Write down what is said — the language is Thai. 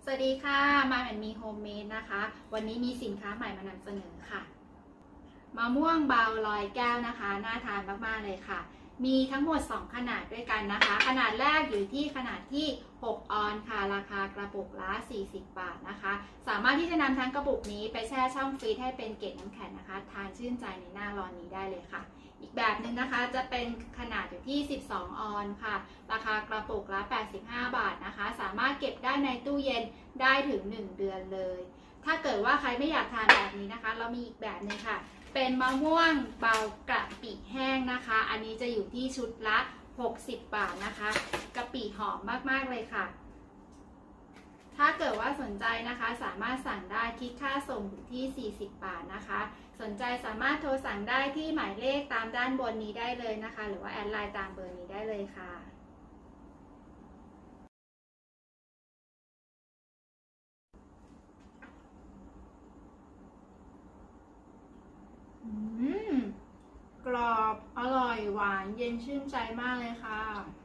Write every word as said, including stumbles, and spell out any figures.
สวัสดีค่ะมาแอนมีโฮมเมดนะคะวันนี้มีสินค้าใหม่มานำเสนอค่ะมะม่วงเบาลอยแก้วนะคะน่าทานมากๆเลยค่ะมีทั้งหมดสองขนาดด้วยกันนะคะขนาดแรกอยู่ที่ขนาดที่หกออนค่ะราคากระปุกละสี่สิบบาทนะคะสามารถที่จะนำทั้งกระปุกนี้ไปแช่ช่องฟรีซให้เป็นเกล็ดน้ำแข็งนะคะทานชื่นใจในหน้าร้อนนี้ได้เลยค่ะอีกแบบหนึ่งนะคะจะเป็นขนาดอยู่ที่สิบสองออนค่ะราคากระปุกละแปดสิบห้าบาทนะคะสามารถเก็บได้ในตู้เย็นได้ถึงหนึ่งเดือนเลยถ้าเกิดว่าใครไม่อยากทานแบบนี้นะคะเรามีอีกแบบนึงค่ะเป็นมะม่วงเบากะปิแห้งนะคะอันนี้จะอยู่ที่ชุดละหกสิบบาทนะคะกะปิหอมมากๆเลยค่ะถ้าเกิดว่าสนใจนะคะสามารถสั่งได้คิดค่าส่งอยู่ที่สี่สิบบาทนะคะสนใจสามารถโทรสั่งได้ที่หมายเลขตามด้านบนนี้ได้เลยนะคะหรือว่าแอดไลน์ตามเบอร์นี้ได้เลยค่ะอืมกรอบอร่อยหวานเย็นชื่นใจมากเลยค่ะ